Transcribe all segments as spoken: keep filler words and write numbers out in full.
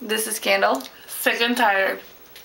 This is Candle. Sick and tired.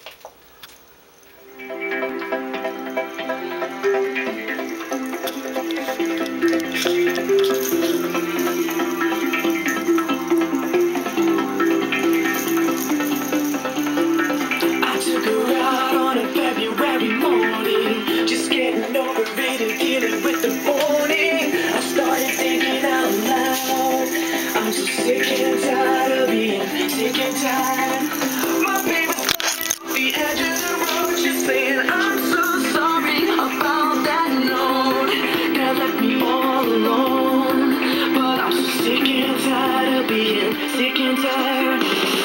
I took her out on a February morning, just getting over it and dealing with the morning. I started thinking out loud, I'm so sick and tired of being sick and tired. My baby's at the edge of the road, just saying I'm so sorry about that note that left me all alone. But I'm so sick and tired of being sick and tired.